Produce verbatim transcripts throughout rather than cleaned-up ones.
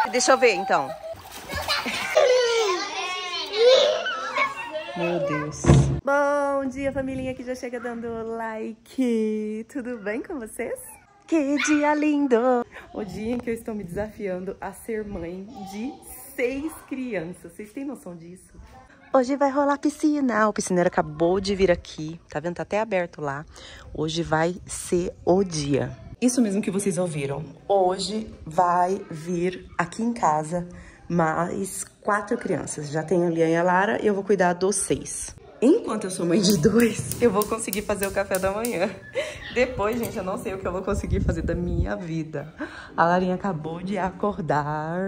Deixa eu ver, então. Meu Deus. Bom dia, família que já chega dando like. Tudo bem com vocês? Que dia lindo! O dia em que eu estou me desafiando a ser mãe de seis crianças. Vocês têm noção disso? Hoje vai rolar piscina. O piscineiro acabou de vir aqui. Tá vendo? Tá até aberto lá. Hoje vai ser o dia. Isso mesmo que vocês ouviram. Hoje vai vir aqui em casa mais quatro crianças. Já tenho a Lian e a Lara e eu vou cuidar dos seis. Enquanto eu sou mãe de dois, eu vou conseguir fazer o café da manhã. Depois, gente, eu não sei o que eu vou conseguir fazer da minha vida. A Larinha acabou de acordar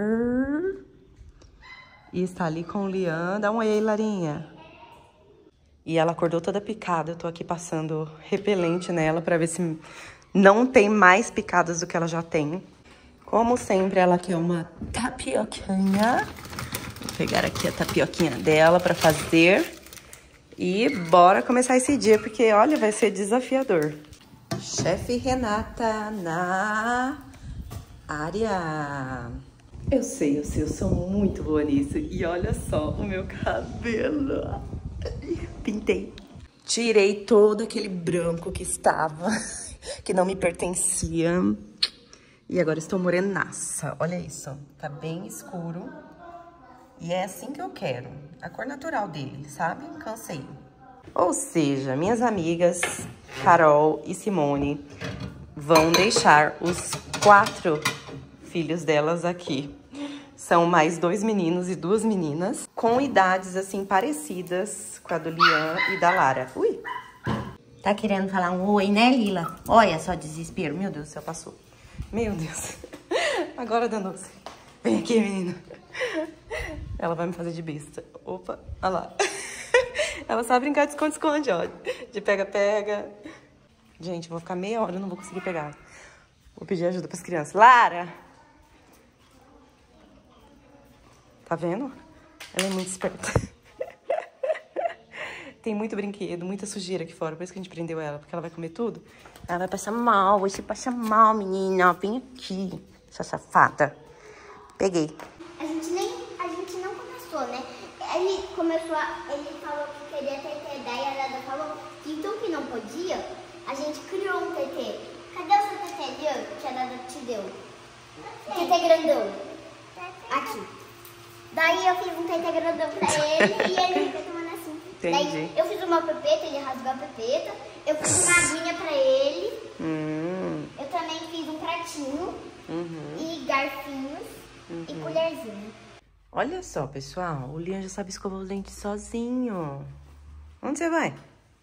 e está ali com o Lian. Dá um oi aí, Larinha. E ela acordou toda picada. Eu tô aqui passando repelente nela pra ver se não tem mais picadas do que ela já tem. Como sempre, ela quer uma tapioquinha. Vou pegar aqui a tapioquinha dela pra fazer. E bora começar esse dia, porque, olha, vai ser desafiador. Chefe Renata na área. Eu sei, eu sei, eu sou muito boa nisso. E olha só o meu cabelo. Pintei. Tirei todo aquele branco que estava, que não me pertencia. E agora estou morenaça. Olha isso, tá bem escuro. E é assim que eu quero. A cor natural dele, sabe? Cansei. Ou seja, minhas amigas Carol e Simone vão deixar os quatro filhos delas aqui. São mais dois meninos e duas meninas, com idades, assim, parecidas com a do Lian e da Lara. Ui! Tá querendo falar um oi, né, Lila? Olha só desespero. Meu Deus do céu, passou. Meu Deus. Agora danou-se. Vem aqui, menina. Ela vai me fazer de besta. Opa, olha lá. Ela sabe brincar de esconde-esconde, ó. De pega-pega. Gente, eu vou ficar meia hora, eu não vou conseguir pegar. Vou pedir ajuda pras crianças. Lara! Tá vendo? Ela é muito esperta. Tem muito brinquedo, muita sujeira aqui fora. Por isso que a gente prendeu ela, porque ela vai comer tudo. Ela vai passar mal, você passa mal, menina. Vem aqui, essa safada. Peguei. A gente nem, a gente não começou, né? Ele começou, a, ele falou que queria ter T T, daí a Dada falou que então que não podia, a gente criou um T T. Cadê o seu T T, Lian, que a Dada te deu? T T grandão. Aqui. Daí eu fiz um T T grandão pra ele e ele fica tomando assim. Entendi. Daí eu fiz uma pepeta, ele rasgou a pepeta. Eu fiz uma aguinha pra ele. Hum. Eu também fiz um pratinho Uhum. e garfinhos uhum. e colherzinha. Olha só, pessoal, o Lian já sabe escovar os dentes sozinho. Onde você vai?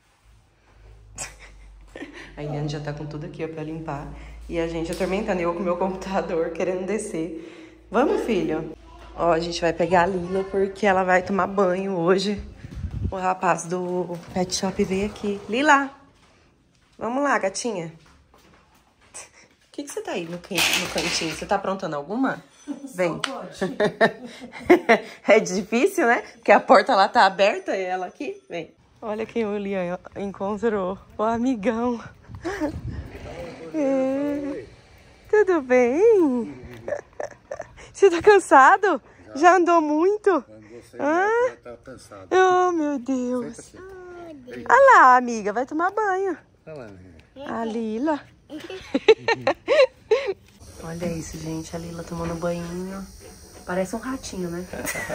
A Eliane já tá com tudo aqui, ó, pra limpar. E a gente atormentando eu com o meu computador, querendo descer. Vamos, filho? Ó, a gente vai pegar a Lila porque ela vai tomar banho hoje. O rapaz do pet shop veio aqui. Lila! Vamos lá, gatinha. O que, que você tá aí no, no cantinho? Você tá aprontando alguma? Vem. É difícil, né? Porque a porta lá tá aberta e ela aqui. Vem. Olha quem o Lian encontrou. O amigão. É. Tudo bem? Você tá cansado? Já, Já andou muito? Andou sem ah? Já tá cansado. Oh, meu Deus. Olha lá, amiga. Vai tomar banho. Olha lá, a Lila. Olha isso, gente. A Lila tomando banho. Parece um ratinho, né?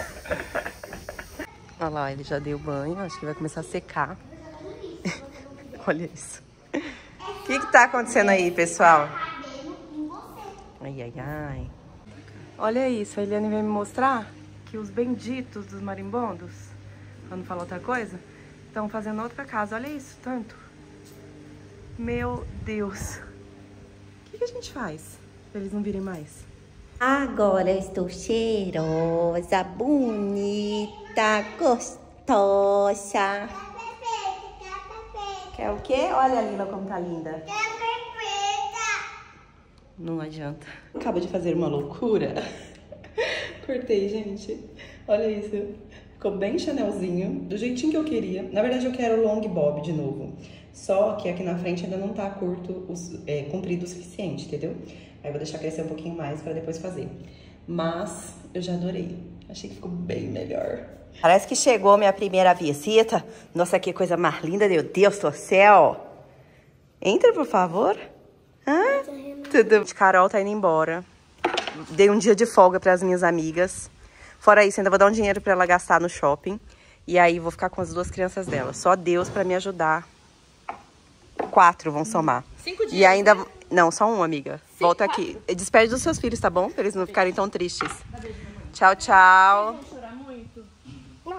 Olha lá, ele já deu banho. Acho que vai começar a secar. Olha isso. O que que tá acontecendo aí, pessoal? Ai, ai, ai. Olha isso. A Eliane vai me mostrar que os benditos dos marimbondos, pra não falar outra coisa, estão fazendo outra casa. Olha isso, tanto. Meu Deus. O que que a gente faz pra eles não virem mais? Agora eu estou cheirosa, bonita, gostosa. Quer o quê? Olha a Lila como tá linda. Não adianta. Acaba de fazer uma loucura. Cortei, gente. Olha isso. Ficou bem chanelzinho, do jeitinho que eu queria. Na verdade, eu quero long bob de novo. Só que aqui na frente ainda não tá curto, é, comprido o suficiente, entendeu? Aí eu vou deixar crescer um pouquinho mais pra depois fazer. mas eu já adorei. Achei que ficou bem melhor. Parece que chegou minha primeira visita. Nossa, que coisa mais linda, meu Deus do céu. Entra, por favor. Ah, tudo. Carol tá indo embora. Dei um dia de folga para as minhas amigas. Fora isso, ainda vou dar um dinheiro para ela gastar no shopping. E aí vou ficar com as duas crianças dela. Só Deus para me ajudar. Quatro vão somar. Cinco dias. E ainda... Né? Não, só um, amiga. Sim, volta quatro. Aqui. Despede dos seus filhos, tá bom? Pra eles não ficarem tão tristes. Tchau, tchau. Não vão chorar muito? Não.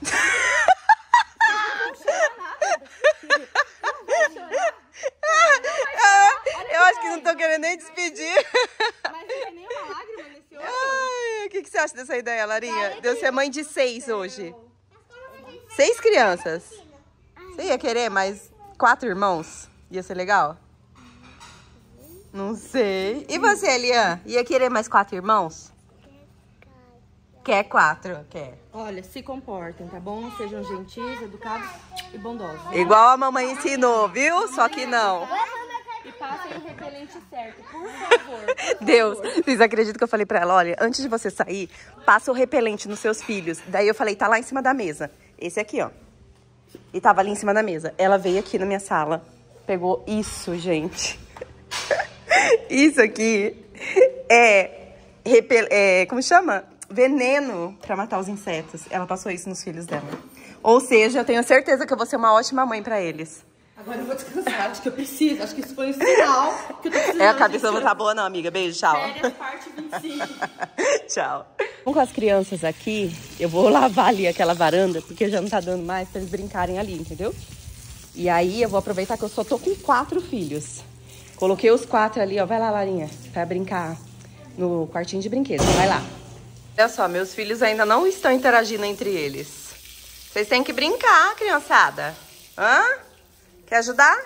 Eu acho que não tô querendo nem despedir. Mas não tem nenhuma lágrima nesse olho. Ai, o que, que você acha dessa ideia, Larinha? Deu ser mãe de seis hoje. Seis crianças. Você ia querer mais quatro irmãos? Ia ser legal? Não sei. E você, Elian? Ia querer mais quatro irmãos? Quer quatro? Quer. Olha, se comportem, tá bom? Sejam gentis, educados e bondosos. Igual a mamãe ensinou, viu? Só que não. E passem o repelente certo, por favor. Por Deus, favor. Vocês acreditam que eu falei pra ela? Olha, antes de você sair, passa o repelente nos seus filhos. Daí eu falei, tá lá em cima da mesa. Esse aqui, ó. E tava ali em cima da mesa. Ela veio aqui na minha sala. Pegou isso, gente. Isso aqui é, repel... é... Como chama? Veneno pra matar os insetos. Ela passou isso nos filhos dela. Ou seja, eu tenho certeza que eu vou ser uma ótima mãe pra eles. Agora eu vou descansar, acho que eu preciso. Acho que isso foi o sinal que eu tô precisando. É, a cabeça não tá boa não, amiga. Beijo, tchau. Férias, parte vinte e cinco. Tchau. Com as crianças aqui, eu vou lavar ali aquela varanda, porque já não tá dando mais pra eles brincarem ali, entendeu? E aí eu vou aproveitar que eu só tô com quatro filhos. Coloquei os quatro ali, ó. Vai lá, Larinha, pra brincar no quartinho de brinquedos. Vai lá. Olha só, meus filhos ainda não estão interagindo entre eles. Vocês têm que brincar, criançada. Hã? Quer ajudar?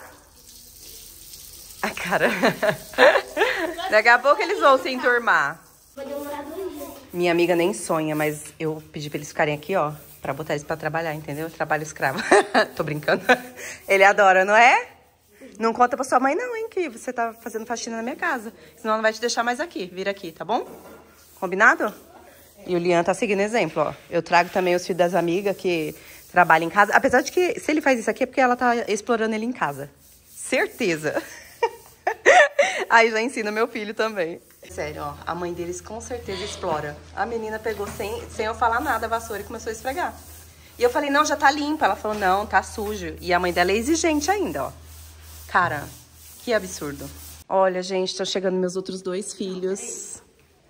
A cara. Daqui a pouco eles vão se enturmar. Minha amiga nem sonha, mas eu pedi pra eles ficarem aqui, ó. Pra botar eles pra trabalhar, entendeu? Trabalho escravo. Tô brincando. Ele adora, não é? Não conta pra sua mãe não, hein, que você tá fazendo faxina na minha casa. Senão ela não vai te deixar mais aqui. Vira aqui, tá bom? Combinado? E o Lian tá seguindo exemplo, ó. Eu trago também os filhos das amigas que trabalham em casa. Apesar de que, se ele faz isso aqui, é porque ela tá explorando ele em casa. Certeza. Aí já ensina meu filho também. Sério, ó. A mãe deles com certeza explora. A menina pegou sem, sem eu falar nada a vassoura e começou a esfregar. E eu falei, não, já tá limpa. Ela falou, não, tá sujo. E a mãe dela é exigente ainda, ó. Cara, que absurdo. Olha, gente, estão chegando meus outros dois filhos.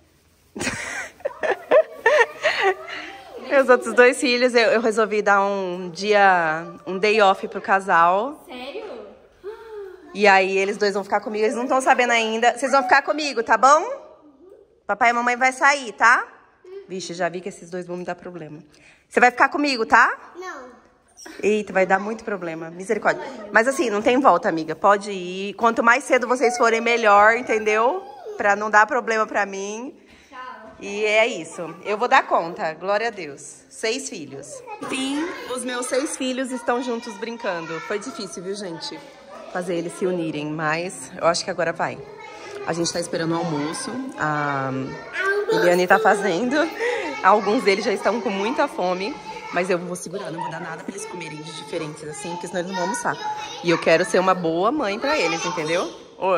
Meus outros dois filhos, eu, eu resolvi dar um dia, um day off pro casal. Sério? E aí eles dois vão ficar comigo, eles não estão sabendo ainda. Vocês vão ficar comigo, tá bom? Papai e mamãe vai sair, tá? Vixe, já vi que esses dois vão me dar problema. Você vai ficar comigo, tá? Não. Eita, vai dar muito problema. Misericórdia. Mas assim, não tem volta, amiga. Pode ir. Quanto mais cedo vocês forem, melhor, entendeu? Pra não dar problema pra mim. E é isso. Eu vou dar conta. Glória a Deus. Seis filhos. Sim, os meus seis filhos estão juntos brincando. Foi difícil, viu, gente? Fazer eles se unirem. Mas eu acho que agora vai. A gente tá esperando o almoço. A Eliane tá fazendo. Alguns deles já estão com muita fome. Mas eu vou segurar, não vou dar nada pra eles comerem de diferentes, assim, porque senão eles não vão almoçar. E eu quero ser uma boa mãe pra eles, entendeu? Ô.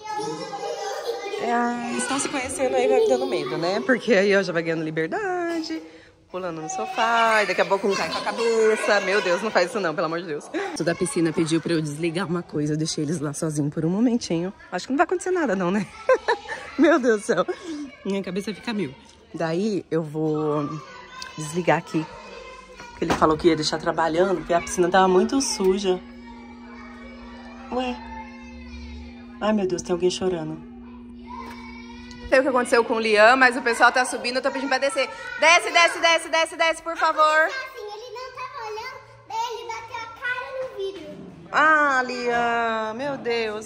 É, estão se conhecendo aí, vai me dando medo, né? Porque aí eu já vai ganhando liberdade, pulando no sofá, e daqui a pouco um cai com a cabeça. Meu Deus, não faz isso não, pelo amor de Deus. O da piscina pediu pra eu desligar uma coisa, eu deixei eles lá sozinhos por um momentinho. Acho que não vai acontecer nada não, né? Meu Deus do céu. Minha cabeça fica mil. Daí eu vou desligar aqui. Porque ele falou que ia deixar trabalhando, porque a piscina tava muito suja. Ué. Ai, meu Deus, tem alguém chorando. Não sei o que aconteceu com o Lian, mas o pessoal tá subindo, eu tô pedindo pra descer. Desce, desce, desce, desce, desce, por favor. Assim, ele não tava olhando, daí ele bateu a cara no vidro. Ah, Lian, meu Deus.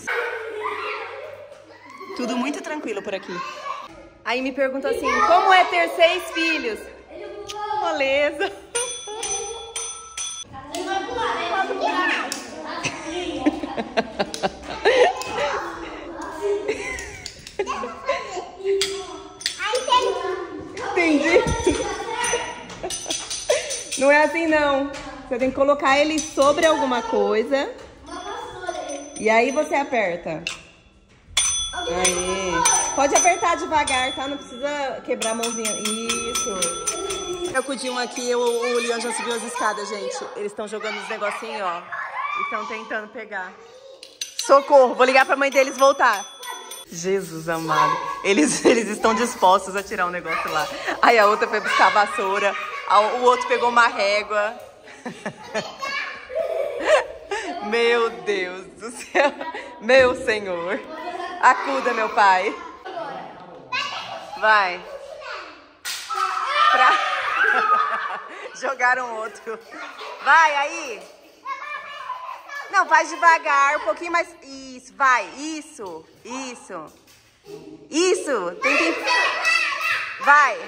Tudo muito tranquilo por aqui. Aí me perguntou assim, como é ter seis filhos? Moleza. Aí tem entendi. Não é assim, não. Você tem que colocar ele sobre alguma coisa. E aí você aperta. Aí. Pode apertar devagar, tá? Não precisa quebrar a mãozinha. Isso. Eu cuidei um aqui, o, o Leon já subiu as escadas, gente. Eles estão jogando os negocinhos, ó. E estão tentando pegar. Socorro, vou ligar pra mãe deles voltar. Jesus amado. Eles, eles estão dispostos a tirar um negócio lá. Aí a outra foi buscar a vassoura. A, o outro pegou uma régua. Meu Deus do céu. Meu Senhor. Acuda, meu pai. Vai. Pra... Jogaram outro. Vai, aí. Não, faz devagar, um pouquinho mais. Isso, vai. Isso, isso. Isso. Tem que... Vai.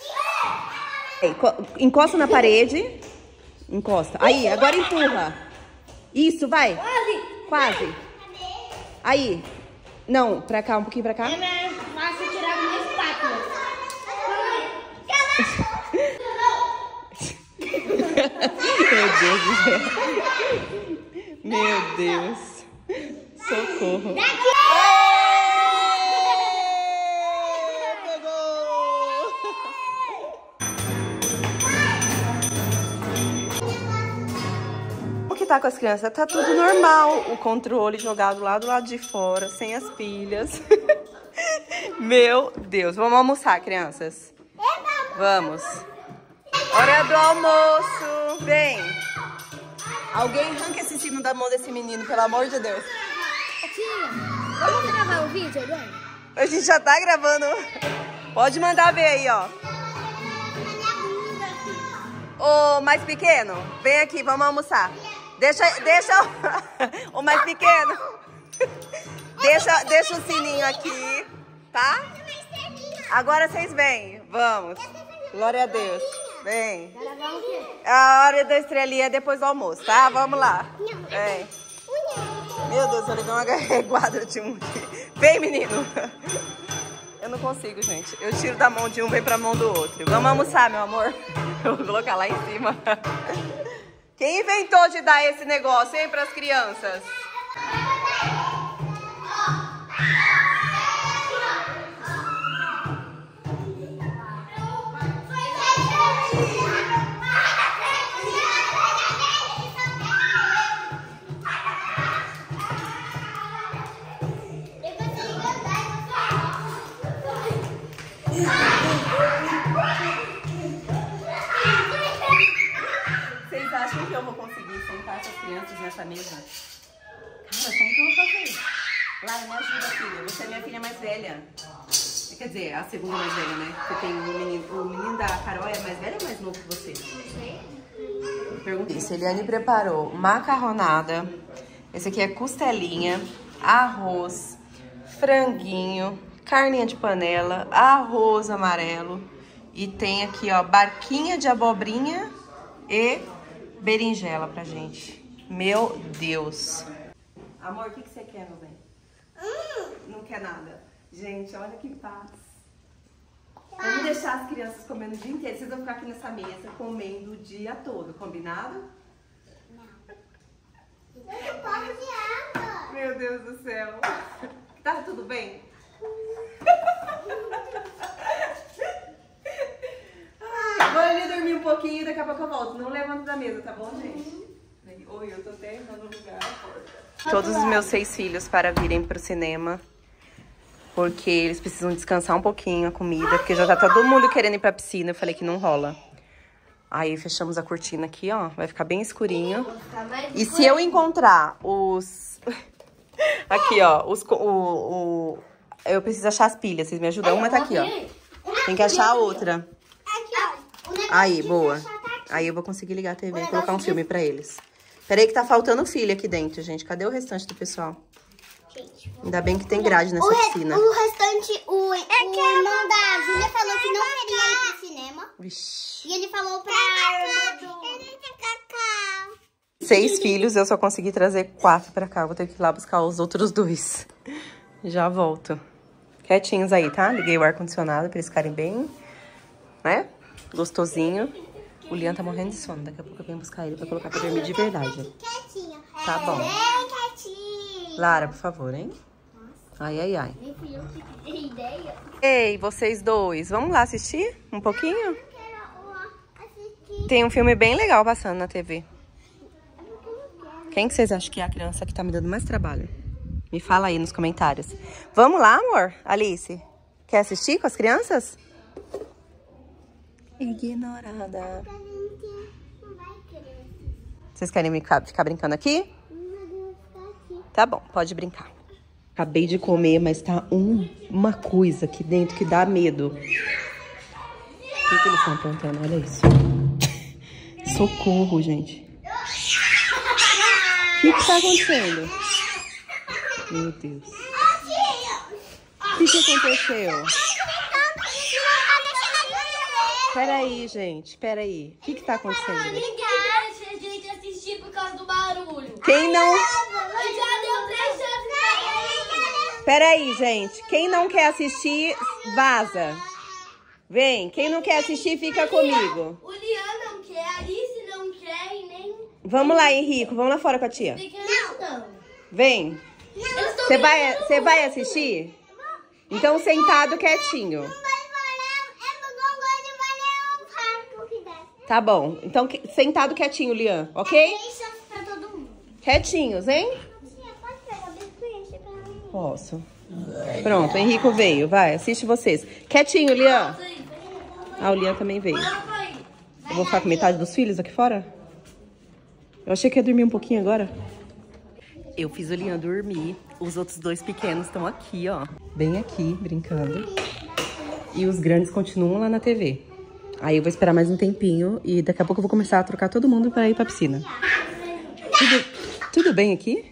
Encosta na parede. Encosta. Aí, agora empurra. Isso, vai. Quase. Aí. Não, pra cá, um pouquinho pra cá. É mais fácil tirar uma espátula. Meu Deus do céu. Meu Deus. Socorro. O que tá com as crianças? Tá tudo normal. O controle jogado lá do lado de fora, sem as pilhas. Meu Deus. Vamos almoçar, crianças. Vamos. Hora do almoço. Vem. Alguém arranca esse sino da mão desse menino, pelo amor de Deus. Tia, vamos gravar o vídeo agora? A gente já tá gravando. Pode mandar ver aí, ó. O mais pequeno, vem aqui, vamos almoçar. Deixa, deixa o, o mais pequeno. Deixa, deixa o sininho aqui, tá? Agora vocês vêm, vamos. Glória a Deus. Vem. A hora da estrelinha é depois do almoço, tá? Vamos lá. Vem. Meu Deus, eu liguei uma reguada de um aqui. Vem, menino. Eu não consigo, gente. Eu tiro da mão de um, vem pra mão do outro. Vamos almoçar, meu amor. Eu vou colocar lá em cima. Quem inventou de dar esse negócio, hein, pras crianças? Vocês acham que eu vou conseguir sentar essas crianças nessa mesa? Cara, como que eu vou fazer? Lara, me ajuda, filha. Você é minha filha mais velha. Quer dizer, a segunda mais velha, né? Você tem o menino, o menino da Carol é mais velho ou mais novo que você? Perguntei. Isso, Eliane preparou macarronada. Esse aqui é costelinha, arroz, franguinho, carninha de panela, arroz amarelo. E tem aqui, ó, barquinha de abobrinha e berinjela pra gente. Meu Deus. Amor, o que, que você quer, meu bem? Hum. Não quer nada. Gente, olha que paz. Vamos deixar as crianças comendo o dia inteiro. Vocês vão ficar aqui nessa mesa comendo o dia todo, combinado? Não. Eu não posso de água. Meu Deus do céu. Tá tudo bem? Ai, vou ali dormir um pouquinho e daqui a pouco eu volto. Não levanto da mesa, tá bom, gente? Oi, eu tô até no lugar. Todos os meus seis filhos para virem pro cinema. Porque eles precisam descansar um pouquinho a comida. Porque já tá todo mundo querendo ir pra piscina. Eu falei que não rola. Aí fechamos a cortina aqui, ó. Vai ficar bem escurinho. E se eu encontrar os... Aqui, ó. Os... O, o... Eu preciso achar as pilhas. Vocês me ajudam? Uma tá aqui, ó. Tem que achar a outra. Aí, boa. Aí eu vou conseguir ligar a T V e colocar um filme pra eles. Peraí que tá faltando filho aqui dentro, gente. Cadê o restante do pessoal? Gente, ainda bem que tem grade nessa o piscina. O restante, o, é o irmão da Júlia falou que não queria ir pro cinema. Vixe. E ele falou pra irmã do... Seis filhos, eu só consegui trazer quatro pra cá. Vou ter que ir lá buscar os outros dois. Já volto. Quietinhos aí, tá? Liguei o ar-condicionado pra eles ficarem bem né? Gostosinho. O Lian tá morrendo de sono. Daqui a pouco eu venho buscar ele pra colocar pra dormir de verdade. Quietinho. Tá bom. Bem quietinho. Lara, por favor, hein? Ai, ai, ai. Nem fui eu que dei ideia. Ei, vocês dois, vamos lá assistir um pouquinho? Eu quero assistir. Tem um filme bem legal passando na T V. Quem que vocês acham que é a criança que tá me dando mais trabalho? Me fala aí nos comentários. Vamos lá, amor? Alice, quer assistir com as crianças? Ignorada. A gente não vai querer. Vocês querem ficar, ficar brincando aqui? Não vai ficar aqui. Tá bom, pode brincar. Acabei de comer, mas tá um, uma coisa aqui dentro que dá medo. O que, que eles estão aprontando? Olha isso. Socorro, gente. O que que tá acontecendo? Meu Deus. O que que aconteceu? Peraí, gente, peraí. O que que tá acontecendo? Ninguém deixa a gente assistir por causa do barulho. Quem não... Eu já deu três chances. Peraí, gente. Quem não quer assistir, vaza. Vem. Quem não quer assistir, fica comigo. O Lian não quer, a Alice não quer e nem... Vamos lá, Henrico. Vamos lá fora com a tia. De que eles estão? Vem. Eles estão Você vai, você vai assistir? Então, sentado quietinho. Tá bom. Então, que- sentado quietinho, Lian. Ok? Pra todo mundo. Quietinhos, hein? Tia, pode pegar biscoito pra mim? Posso. Pronto, o Henrico veio. Vai, assiste vocês. Quietinho, Lian. Ah, o Lian também veio. Eu vou ficar com metade dos filhos aqui fora? Eu achei que ia dormir um pouquinho agora. Eu fiz o Lian dormir. Os outros dois pequenos estão aqui, ó. Bem aqui, brincando. E os grandes continuam lá na T V. Aí eu vou esperar mais um tempinho e daqui a pouco eu vou começar a trocar todo mundo pra ir pra piscina. Tudo, tudo bem aqui?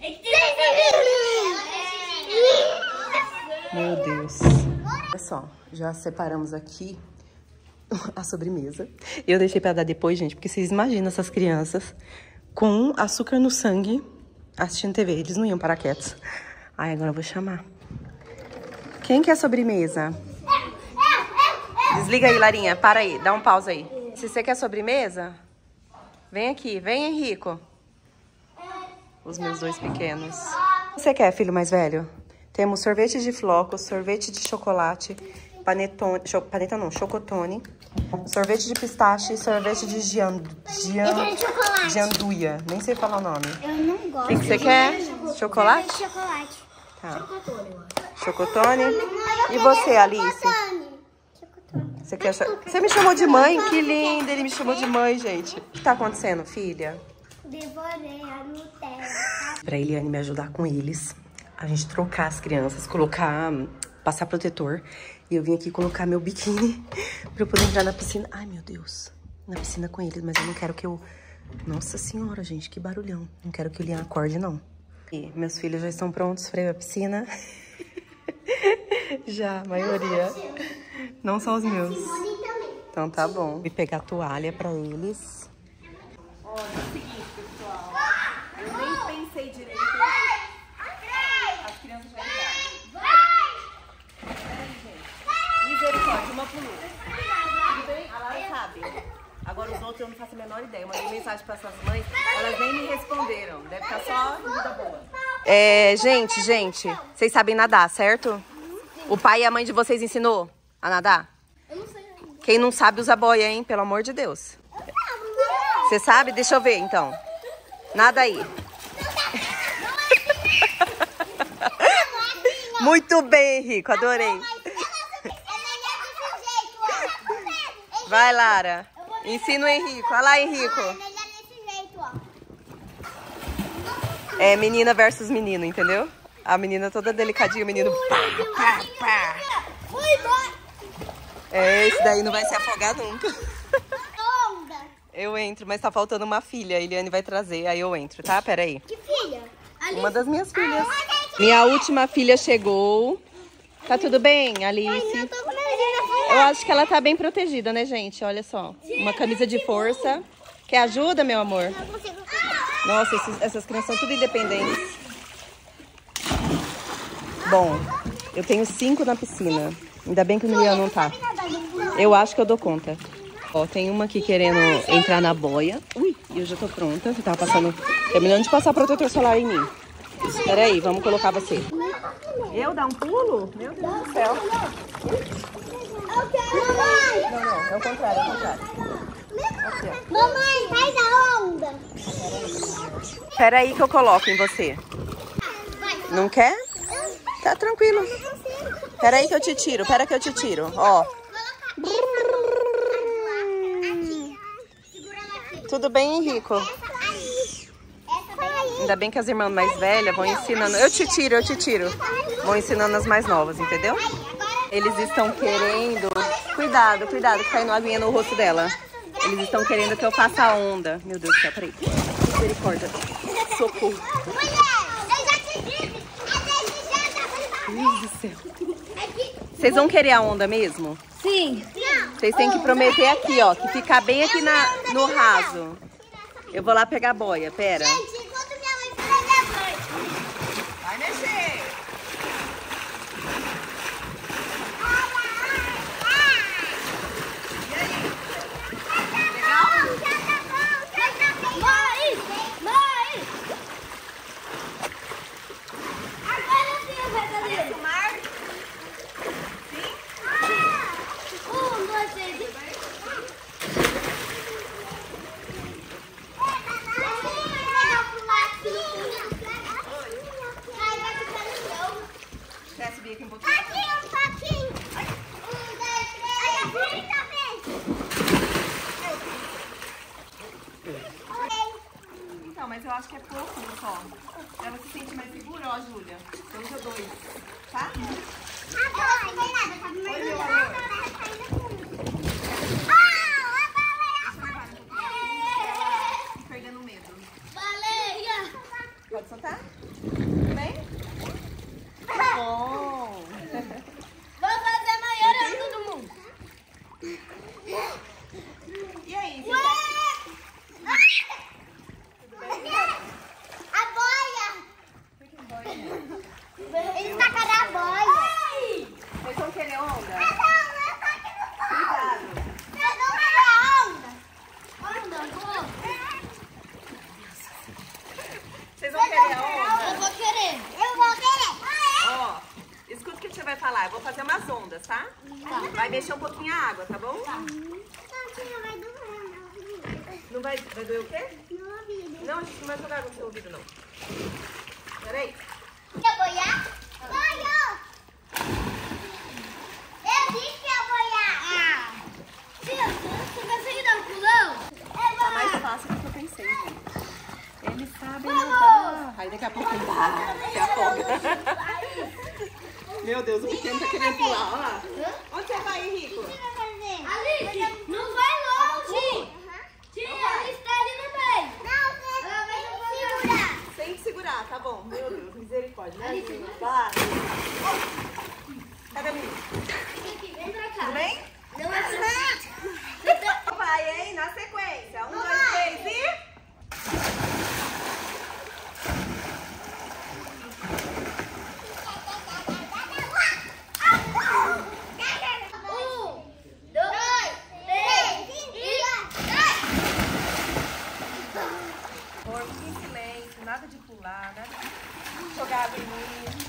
Meu Deus. Olha só, já separamos aqui a sobremesa. Eu deixei pra dar depois, gente, porque vocês imaginam essas crianças com açúcar no sangue assistindo T V. Eles não iam parar quietos. Ai, agora eu vou chamar. Quem quer sobremesa? Desliga aí, Larinha. Para aí. Dá um pausa aí. Se você quer sobremesa, vem aqui. Vem, Henrico. Os meus dois pequenos. O que você quer, filho mais velho? Temos sorvete de flocos, sorvete de chocolate, panetone... Cho, paneta não, chocotone, sorvete de pistache e sorvete de gian, gian, Eu quero chocolate. gianduia. Nem sei falar o nome. Eu não gosto. O que, que você quer? Chocolate? Chocolate. Tá. Chocotone. E você, Alice? Você, quer... você me chamou de mãe? Que linda, ele me chamou de mãe, gente. O que tá acontecendo, filha? Devorei a Nutella. Pra Eliane me ajudar com eles, a gente trocar as crianças, colocar, passar protetor. E eu vim aqui colocar meu biquíni pra eu poder entrar na piscina. Ai, meu Deus. Na piscina com eles, mas eu não quero que eu... Nossa senhora, gente, que barulhão. Não quero que o Lian acorde, não. E meus filhos já estão prontos pra ir à piscina. Já, a maioria. Não são os meus. Então tá bom. Vou pegar a toalha pra eles. Olha, é o seguinte, pessoal. Eu nem pensei direito. As crianças vão ligar. Misericórdia, uma pulou. Tudo bem? A Lara sabe. Agora os outros eu não faço a menor ideia. Eu mandei mensagem para essas mães, elas nem me responderam. Deve estar só vida boa. É, gente, gente, vocês sabem nadar, certo? O pai e a mãe de vocês ensinou a nadar? Eu não sei. Quem não sabe usa boia, hein? Pelo amor de Deus. Você sabe? Deixa eu ver, então. Nada aí. Muito bem, Henrico. Adorei. Vai, Lara. Ensina o Henrico. Olha lá, Henrico. É menina versus menino, entendeu? A menina toda delicadinha, o menino... Pá, pá, pá. É, esse daí não vai se afogar nunca. Eu entro, mas tá faltando uma filha. A Eliane vai trazer, aí eu entro, tá? Pera aí. Que filha? Uma das minhas filhas. Minha última filha chegou. Tá tudo bem, Alice? Eu acho que ela tá bem protegida, né, gente? Olha só. Uma camisa de força. Quer ajuda, meu amor? Nossa, esses, essas crianças são tudo independentes. Bom, eu tenho cinco na piscina. Ainda bem que o Emiliano não tá. Eu acho que eu dou conta. Ó, tem uma aqui querendo entrar na boia. Ui, e eu já tô pronta. Eu tava passando... Terminando de passar protetor solar em mim. Espera aí, vamos colocar você. Eu dar um pulo? Meu Deus do céu. Mamãe! Não, não, é o contrário, é o contrário. Aqui, ó. Mamãe, sai da onda! Espera aí que eu coloco em você. Não quer? Tá tranquilo. Espera aí que eu te tiro, espera que eu te tiro. Ó. Tudo bem, Henrico? Ainda bem que as irmãs mais velhas vão ensinando. Eu te tiro, eu te tiro. Vão ensinando as mais novas, entendeu? Eles estão querendo... Cuidado, cuidado, que tá indo aguinha no rosto dela. Eles estão querendo que eu faça a onda. Meu Deus do céu, peraí. Misericórdia. Socorro. Meu Deus do céu. Vocês vão querer a onda mesmo? Sim. Vocês têm que prometer aqui, ó. Que ficar bem aqui na, no raso. Eu vou lá pegar a boia, pera. Gente, enquanto minha mãe pega banho. Vai mexer. Mãe! Mãe! Agora sim eu vou fazer. O mar? Um, dois, três e... Quer subir aqui um pouquinho? Aqui, um pouquinho. Um, dois, três. Então, mas eu acho que é pouco só. Ela se sente mais segura, ó, Júlia. Então usa dois, tá? Agora, não tem nada, tá me Oi, meu amor. Perdendo medo. Baleia! Pode soltar? Tudo bem? Tá bom. Vou fazer amanhã todo mundo. E aí? Você Ué! A boia! Eles tacaram a boia. Vocês vão querer onda? Não, eu tô aqui no pau. Cuidado. Eu não quero onda. Onda, vou. Vocês vão querer a onda? Eu vou querer. Eu vou querer. Ó, escuta o que você vai falar. Eu vou fazer umas ondas, tá? Vai mexer um pouquinho a água, tá bom? Vai doer. Não vai, vai doer o quê? No ouvido. Não, a gente não vai jogar no seu ouvido, não. Peraí. Quer boiar? Boiou! Eu disse que ia boiar! Ah! Tia, você consegue dar um pulão? Eu Tá vou! mais fácil do que eu pensei, gente. Eles sabem nadar. Aí daqui a pouco ele ah, se afoga. Meu Deus, o pequeno tá querendo pular, olha lá. Onde você vai, Henrico? O que vai fazer? Alice, não vai longe. Tia, Alice tá ali no meio. Não, ela vai segurar. Tem que segurar, tá bom. Meu Deus, misericórdia. Né? Vai. Cadê a menina? Vem pra cá. Tudo bem? Não é pra... Vai, hein? Na sequência. Um, dois, três e... Um, dois, três e Amor, fique em silêncio. Nada de pular, nada de jogar água em mim.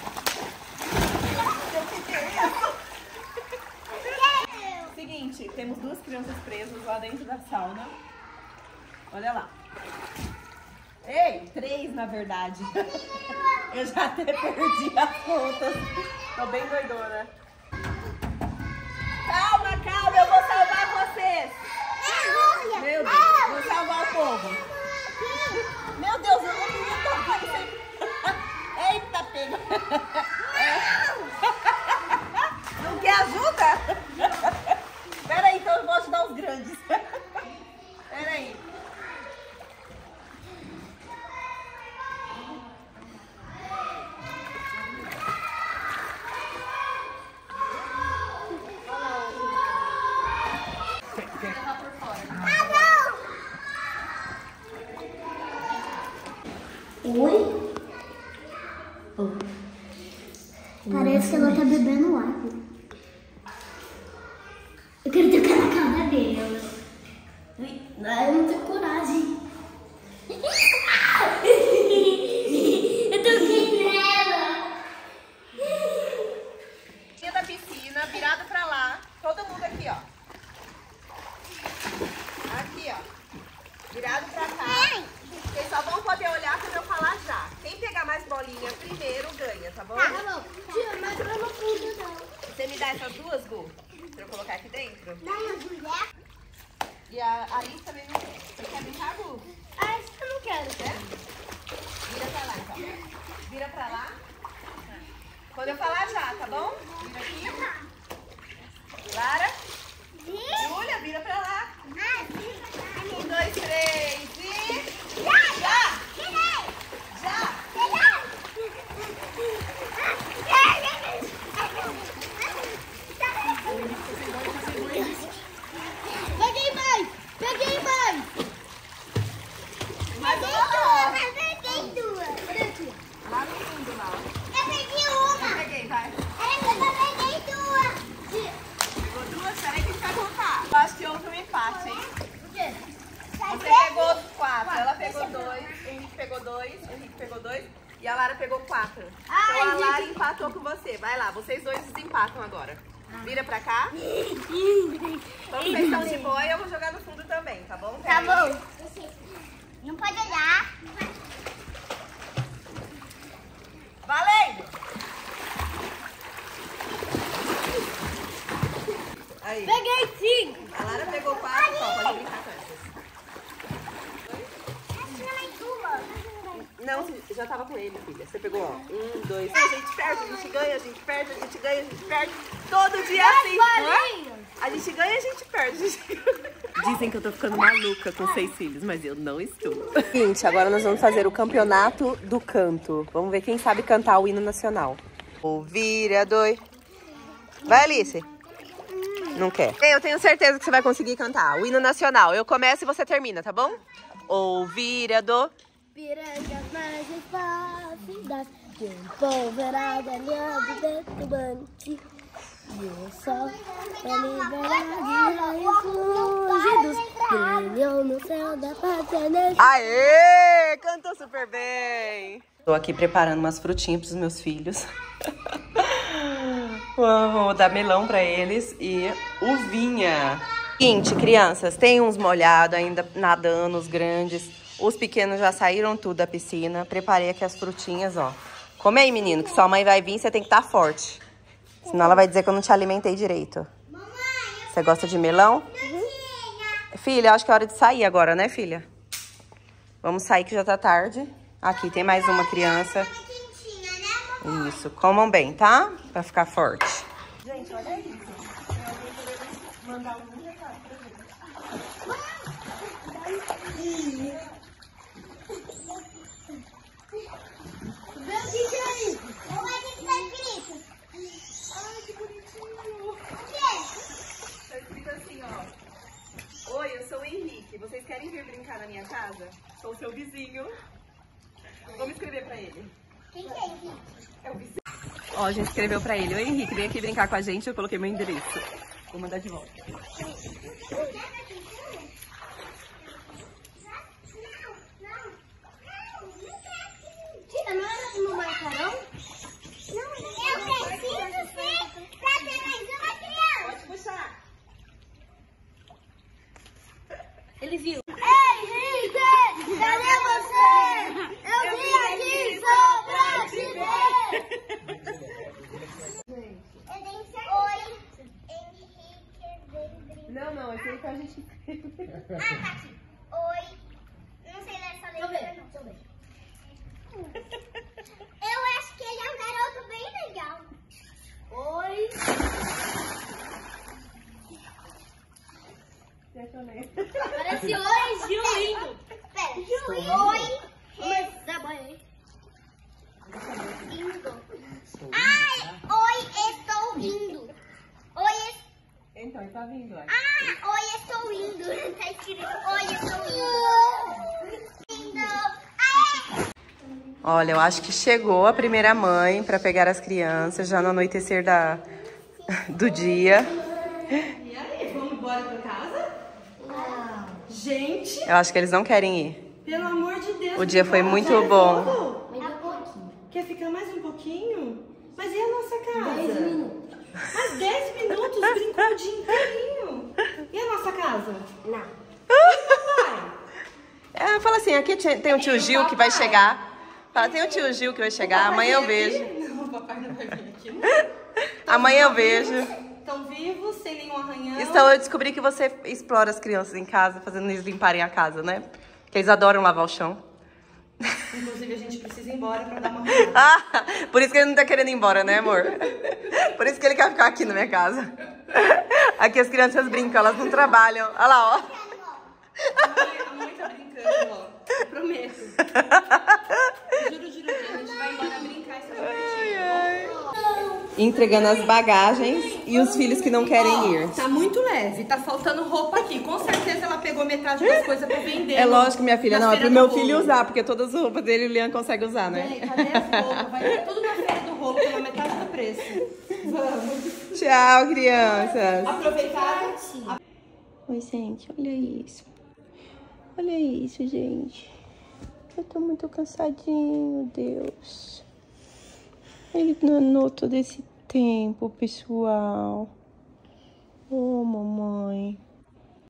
Seguinte, temos duas crianças presas lá dentro da sauna. Olha lá. Ei, três na verdade. Eu já até perdi as contas. Tô bem doidona. Calma, calma, eu vou salvar vocês. Meu Deus, vou salvar o povo. Meu Deus, eu não queria tocar isso aí. Eita, pega. Não quer ajuda? Pera aí, então eu vou ajudar os grandes. Pera aí. Oi? Oh. Parece que ela tá bebendo água. piscina, virado pra lá. Todo mundo aqui, ó. Aqui, ó. Virado pra cá. Vocês só vão poder olhar quando eu falar já. Quem pegar mais bolinha primeiro ganha, tá bom? Tá, tá bom. Tia, mas eu não pude, não. Você me dá essas duas, Gu? Pra eu colocar aqui dentro? Não, a Julia. E a Alice também não quer. Você quer brincar, Gu? Ah, isso eu não quero. Quer? Vira pra lá, então. Vira pra lá. Quando eu falar já, tá bom? Vira aqui. Lara. Júlia, vira pra lá. Um, dois, três e... Já! Já! Já! Peguei mais! Peguei mais! Mais Peguei uma. duas! Eu peguei duas! Lá no fundo, lá. Eu peguei uma! Eu peguei, vai. Eu peguei duas! Pegou duas? Peraí que a gente vai contar. Eu acho que houve um empate, hein? O quê? Você pegou quatro, ela pegou dois, o Henrique pegou dois, o Henrique pegou dois e a Lara pegou quatro. Ai, Então a Lara gente. empatou com você. Vai lá, vocês dois desempatam agora. Vira pra cá. Então vocês estão de boa e eu vou jogar no fundo também, tá bom? Tá Pera aí. bom. Não pode olhar. Valendo! Aí. Peguei cinco. A Lara pegou quatro, ó, pode brincar com essas. Não, você já tava com ele, filha. Você pegou, ó. Um, dois, a gente perde, a gente ganha, a gente perde, a gente ganha, a gente perde. Todo dia assim, não é? A gente ganha, a gente perde. A gente... Dizem que eu tô ficando maluca com seis filhos, mas eu não estou. Seguinte, agora nós vamos fazer o campeonato do canto. Vamos ver quem sabe cantar o hino nacional. Ouvir dois. Vai, Alice. Não quer. Eu tenho certeza que você vai conseguir cantar o hino nacional. Eu começo e você termina, tá bom? Ouvir do... Piranhas mais fáceis que um polverado aliado detubante. E o sol da liberdade raios fugidos brilham no céu da pátria. Aê! Cantou super bem! Tô aqui preparando umas frutinhas pros meus filhos. Vou dar melão pra eles e uvinha. Seguinte, crianças, tem uns molhados ainda nadando, os grandes. Os pequenos já saíram tudo da piscina. Preparei aqui as frutinhas, ó. Come aí, menino, que sua mãe vai vir, você tem que estar forte. Senão ela vai dizer que eu não te alimentei direito. Você gosta de melão? Filha, acho que é hora de sair agora, né, filha? Vamos sair que já tá tarde. Aqui tem mais uma criança. Isso, comam bem, tá? Pra ficar forte. Gente, olha isso. Eu vou mandar um recado pra gente. Meu, o que é isso? Eu vou ter que estar escrito. Ai, que bonitinho. O quê? Tá escrito assim, ó. Oi, eu sou o Henrique. Vocês querem vir brincar na minha casa? Sou seu vizinho. Vamos escrever pra ele. Quem que é Henrique? É o vizinho. Ó, a gente escreveu pra ele. Oi, Henrique, vem aqui brincar com a gente. Eu coloquei meu endereço. Vou mandar de volta. Tira, não era no macarrão? Não, eu preciso ser pra ter mais uma criança. Pode puxar. Ele viu. Ei, Henrique! Cadê você? Eu, eu vim aqui só pra te ver! Eu tenho certeza. Oi, Henrique, vem brincar. Não, não, esse aí que a gente... Ah, tá aqui. Oi. Não sei ler essa letra, não. Deixa eu ver. Eu acho que ele é um garoto bem legal. Oi. Parece oi, Gil lindo. Pera, Gil oi. Dá banho aí. Indo. Ai, oi, estou indo. Oi, es- Então, ele tá vindo, ó. ah, oi, estou indo. Tá escrito, oi, estou indo. Indo. Aê! Olha, eu acho que chegou a primeira mãe para pegar as crianças já no anoitecer da, do dia. E aí, vamos embora pra casa? Gente, Eu acho que eles não querem ir. pelo amor de Deus. O dia foi já muito é bom. pouco? Mais um pouquinho. Quer ficar mais um pouquinho? Mas e a nossa casa? Dez minutos. Mas dez o dia inteirinho. E a nossa casa? Não. É, fala assim, aqui tem o tio Gil que vai chegar. Fala, tem o tio Gil que vai chegar, amanhã eu vejo. Não, o papai não vai vir aqui, não. Amanhã eu vejo. Estão vivos, sem nenhum arranhão. Então eu descobri que você explora as crianças em casa, fazendo eles limparem a casa, né? Que eles adoram lavar o chão. Inclusive, a gente precisa ir embora pra dar uma arrumada. Ah, por isso que ele não tá querendo ir embora, né, amor? Por isso que ele quer ficar aqui na minha casa. Aqui as crianças brincam, elas não trabalham. Olha lá, ó. A mãe, a mãe tá brincando, ó. Eu prometo. Juro, juro, juro. A gente vai embora brincar essa noite. Entregando as bagagens e os filhos que não querem ir. Tá muito leve, tá faltando roupa aqui. Com certeza ela pegou metade das coisas pra vender. É lógico, minha filha. na Não, é feira pro meu do filho rolo. usar, porque todas as roupas dele o Lian consegue usar, né? Ei, cadê as roupas? Vai ter tudo na feira do rolo pela metade do preço. Vamos. Tchau, crianças. Aproveitar. Oi, gente, olha isso. Olha isso, gente. Eu tô muito cansadinho, Deus. Ele danou todo esse tempo, pessoal. Oh, mamãe.